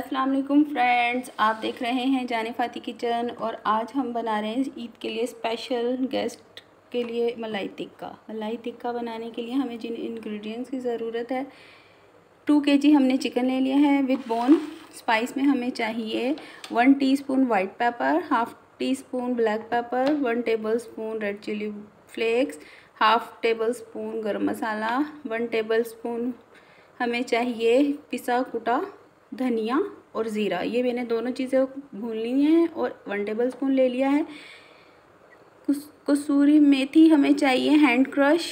अस्सलाम वालेकुम फ्रेंड्स, आप देख रहे हैं जाने फ़ाती किचन। और आज हम बना रहे हैं ईद के लिए स्पेशल गेस्ट के लिए मलाई टिक्का। मलाई टिक्का बनाने के लिए हमें जिन इंग्रेडिएंट्स की ज़रूरत है, 2 kg हमने चिकन ले लिया है विद बोन। स्पाइस में हमें चाहिए 1 teaspoon white pepper, half teaspoon black pepper, 1 tablespoon red chilli flakes, half tablespoon garam masala, 1 tablespoon हमें चाहिए पिसा कुटा धनिया और ज़ीरा। ये मैंने दोनों चीज़ें भून ली हैं और 1 टेबलस्पून ले लिया है। कसूरी मेथी हमें चाहिए हैंड क्रश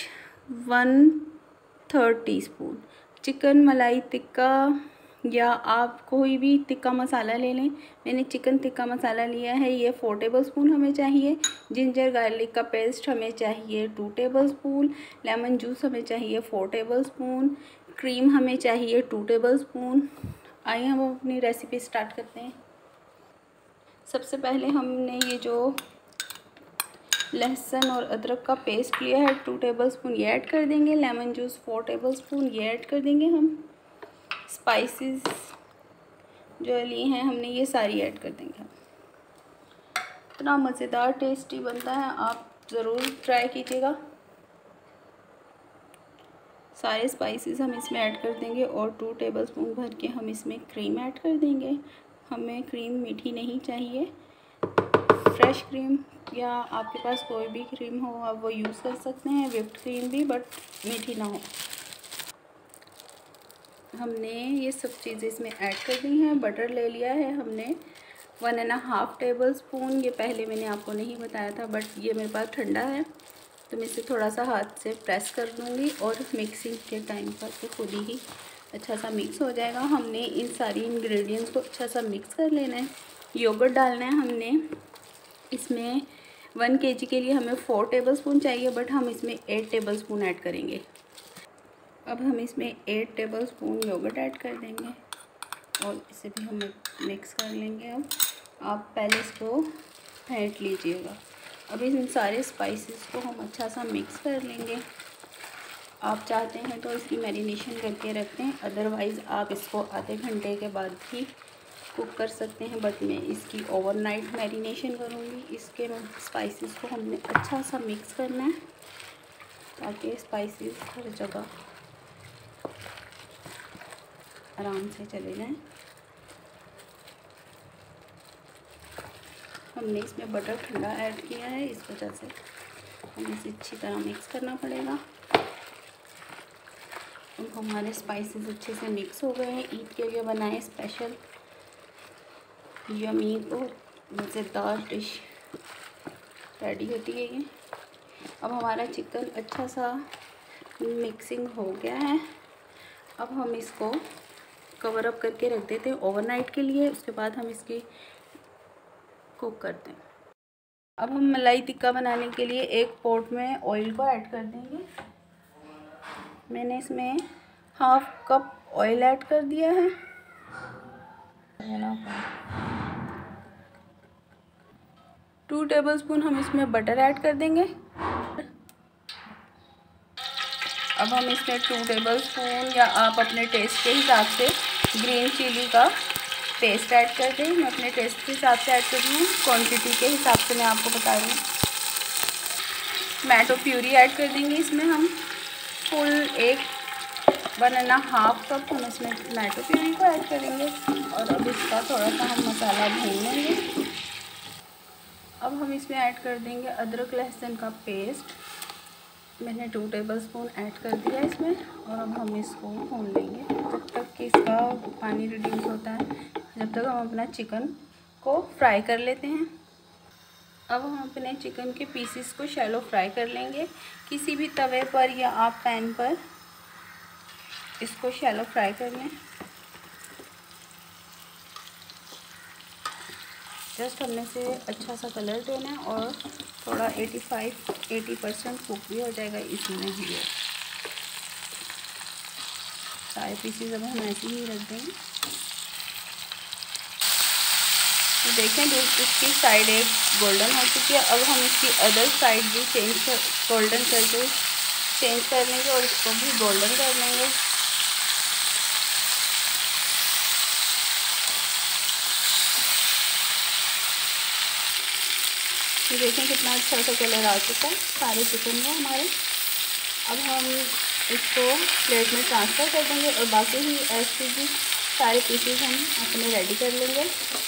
1/3 टीस्पून। चिकन मलाई टिक्का या आप कोई भी टिक्का मसाला ले लें। मैंने चिकन टिक्का मसाला लिया है, ये 4 टेबलस्पून हमें चाहिए। जिंजर गार्लिक का पेस्ट हमें चाहिए 2 टेबलस्पून। लेमन जूस हमें चाहिए 4 टेबलस्पून। क्रीम हमें चाहिए 2 टेबलस्पून। आइए हम अपनी रेसिपी स्टार्ट करते हैं। सबसे पहले हमने ये जो लहसुन और अदरक का पेस्ट लिया है 2 टेबलस्पून ये ऐड कर देंगे। लेमन जूस 4 टेबलस्पून ये ऐड कर देंगे हम। स्पाइसेस जो लिए हैं हमने ये सारी ऐड कर देंगे। इतना मज़ेदार टेस्टी बनता है, आप ज़रूर ट्राई कीजिएगा। सारे स्पाइसेस हम इसमें ऐड कर देंगे और 2 टेबलस्पून भर के हम इसमें क्रीम ऐड कर देंगे। हमें क्रीम मीठी नहीं चाहिए। फ्रेश क्रीम या आपके पास कोई भी क्रीम हो आप वो यूज़ कर सकते हैं, व्हिप्ड क्रीम भी, बट मीठी ना हो। हमने ये सब चीज़ें इसमें ऐड कर दी हैं। बटर ले लिया है हमने 1.5 टेबलस्पून। ये पहले मैंने आपको नहीं बताया था, बट ये मेरे पास ठंडा है तो मैं इसे थोड़ा सा हाथ से प्रेस कर दूँगी और मिक्सिंग के टाइम पर तो खुद ही अच्छा सा मिक्स हो जाएगा। हमने इन सारी इंग्रेडिएंट्स को अच्छा सा मिक्स कर लेना है। योगर्ट डालना है हमने इसमें 1 kg के लिए हमें 4 टेबलस्पून चाहिए, बट हम इसमें 8 टेबलस्पून ऐड करेंगे। अब हम इसमें 8 टेबलस्पून योगर्ट ऐड कर देंगे और इसे भी हम मिक्स कर लेंगे। अब आप पहले इसको फेंट लीजिएगा। अब इन सारे स्पाइसेस को हम अच्छा सा मिक्स कर लेंगे। आप चाहते हैं तो इसकी मैरिनेशन करके रखते हैं, अदरवाइज़ आप इसको आधे घंटे के बाद भी कुक कर सकते हैं, बट मैं इसकी ओवरनाइट मैरिनेशन करूँगी। इसके स्पाइसेस को हमने अच्छा सा मिक्स करना है ताकि स्पाइसेस हर जगह आराम से चले जाएं। हमने इसमें बटर ठंडा ऐड किया है, इस वजह से हमें इसे अच्छी तरह मिक्स करना पड़ेगा। अब हमारे स्पाइसेस अच्छे से मिक्स हो गए हैं। ईद के लिए बनाए स्पेशल यमी और मज़ेदार डिश रेडी होती है ये। अब हमारा चिकन अच्छा सा मिक्सिंग हो गया है। अब हम इसको कवर अप करके रख देते हैं ओवरनाइट के लिए, उसके बाद हम इसकी कुक करते हैं। अब हम मलाई टिक्का बनाने के लिए एक पॉट में ऑयल को ऐड कर देंगे। मैंने इसमें 1/2 कप ऑयल ऐड कर दिया है। 2 टेबलस्पून हम इसमें बटर ऐड कर देंगे। अब हम इसमें 2 टेबलस्पून या आप अपने टेस्ट के हिसाब से ग्रीन चिली का पेस्ट ऐड कर दें। मैं अपने टेस्ट के हिसाब से ऐड कर रही हूँ, क्वांटिटी के हिसाब से मैं आपको बता रही हूँ। टमाटो प्यूरी ऐड कर देंगे इसमें हम फुल 1.5 कप हम इसमें टमाटो प्यूरी को ऐड करेंगे और अब इसका थोड़ा सा हम मसाला भून लेंगे। अब हम इसमें ऐड कर देंगे अदरक लहसुन का पेस्ट। मैंने 2 टेबलस्पून ऐड कर दिया इसमें और अब हम इसको भून लेंगे जब तक कि इसका पानी रिड्यूस होता है, जब तक हम अपना चिकन को फ्राई कर लेते हैं। अब हम अपने चिकन के पीसेस को शैलो फ्राई कर लेंगे। किसी भी तवे पर या आप पैन पर इसको शैलो फ्राई कर लें। जस्ट हमने से अच्छा सा कलर देना है और थोड़ा 80% कुक भी हो जाएगा इसमें ही। सारे पीसेस अब हम ऐसे ही रख देंगे। तो देखें इसकी साइड एक गोल्डन हो चुकी है। अब हम इसकी अदर साइड भी गोल्डन करके चेंज कर लेंगे और इसको भी गोल्डन कर लेंगे। ये देखें कितना अच्छा सा कलर आ चुका है सारे चिकन में हमारे। अब हम इसको प्लेट में ट्रांसफ़र कर देंगे और बाकी ही ऐसे भी सारे पीसेस हम अपने रेडी कर लेंगे।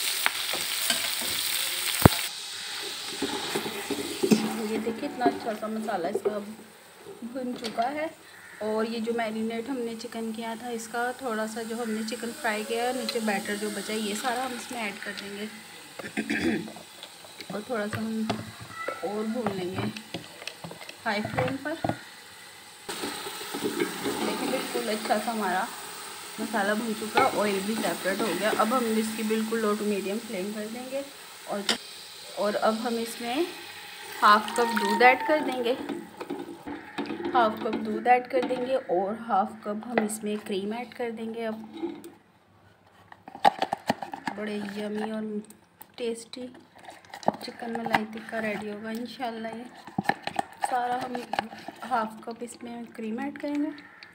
ये देखिए इतना अच्छा सा मसाला इसका भुन चुका है। और ये जो मैरिनेट हमने चिकन किया था इसका थोड़ा सा जो हमने चिकन फ्राई किया है नीचे बैटर जो बचा है ये सारा हम इसमें ऐड कर देंगे और थोड़ा सा हम और भून लेंगे हाई फ्लेम पर। देखिए बिल्कुल अच्छा सा हमारा मसाला भून चुका, ऑयल भी सेपरेट हो गया। अब हम इसकी बिल्कुल लो टू मीडियम फ्लेम कर देंगे और अब हम इसमें हाफ कप दूध ऐड कर देंगे, हाफ कप दूध ऐड कर देंगे और हाफ कप हम इसमें क्रीम ऐड कर देंगे। अब बड़े यमी और टेस्टी चिकन मलाई टिक्का रेडी होगा इंशाल्लाह। ये सारा हम हाफ कप इसमें क्रीम ऐड करेंगे,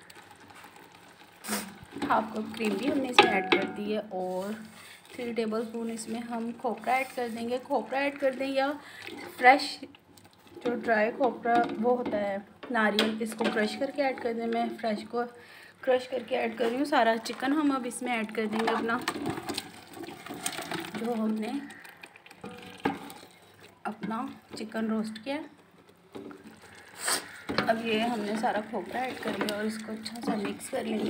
हाफ कप क्रीम भी हमने इसमें ऐड कर दी है और 3 टेबलस्पून इसमें हम खोपरा ऐड कर देंगे। खोपरा ऐड कर दें या फ्रेश जो ड्राई खोपरा वो होता है नारियल, इसको क्रश करके ऐड कर दें। मैं फ्रेश को क्रश करके ऐड कर रही हूँ। सारा चिकन हम अब इसमें ऐड कर देंगे अपना जो हमने अपना चिकन रोस्ट किया। अब ये हमने सारा खोपरा ऐड कर लिया और इसको अच्छा सा मिक्स कर लेंगे।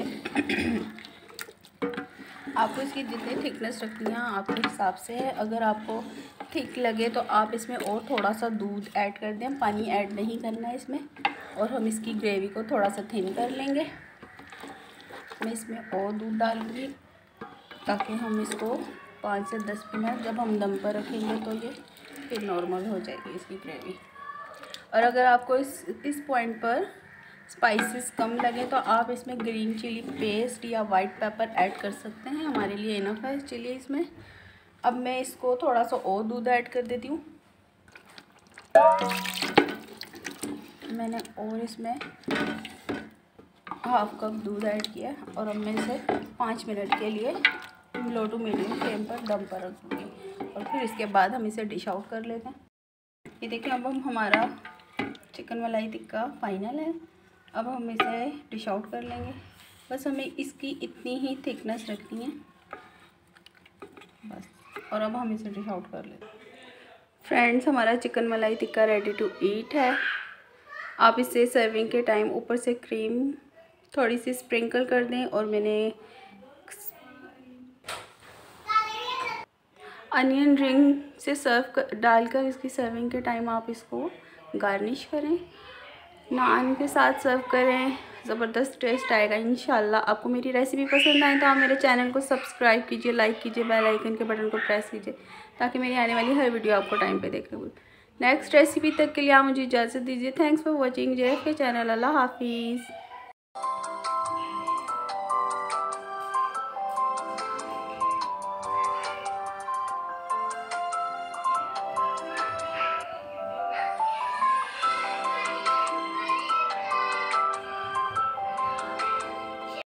आपको इसकी जितनी थिकनेस रखनी है आपके हिसाब से है। अगर आपको थिक लगे तो आप इसमें और थोड़ा सा दूध ऐड कर दें, पानी ऐड नहीं करना है इसमें। और हम इसकी ग्रेवी को थोड़ा सा थिन कर लेंगे। मैं इसमें और दूध डालूँगी ताकि हम इसको 5 से 10 मिनट जब हम दम पर रखेंगे तो ये फिर नॉर्मल हो जाएगी इसकी ग्रेवी। और अगर आपको इस पॉइंट पर स्पाइसेस कम लगे तो आप इसमें ग्रीन चिली पेस्ट या वाइट पेपर ऐड कर सकते हैं, हमारे लिए इनफ है चिली इसमें। अब मैं इसको थोड़ा सा और दूध ऐड कर देती हूँ। मैंने और इसमें हाफ कप दूध ऐड किया और अब मैं इसे 5 मिनट के लिए लो टू मीडियम फ्लेम पर दम पर रख दूँगी और फिर इसके बाद हम इसे डिश आउट कर लेते हैं। ये देखिए अब हम हमारा चिकन मलाई टिक्का फाइनल है। अब हम इसे डिश आउट कर लेंगे। बस हमें इसकी इतनी ही थिकनेस रखनी है बस। और अब हम इसे डिश आउट कर लेते हैं। फ्रेंड्स हमारा चिकन मलाई टिक्का रेडी टू ईट है। आप इसे सर्विंग के टाइम ऊपर से क्रीम थोड़ी सी स्प्रिंकल कर दें और मैंने अनियन रिंग से डालकर इसकी सर्विंग के टाइम आप इसको गार्निश करें, नान के साथ सर्व करें, ज़बरदस्त टेस्ट आएगा इंशाल्लाह। आपको मेरी रेसिपी पसंद आए तो आप मेरे चैनल को सब्सक्राइब कीजिए, लाइक कीजिए, बेल आइकन के बटन को प्रेस कीजिए ताकि मेरी आने वाली हर वीडियो आपको टाइम पे देखने को। नेक्स्ट रेसिपी तक के लिए आप मुझे इजाज़त दीजिए। Thanks for watching JFK channel. अल्लाह हाफिज़।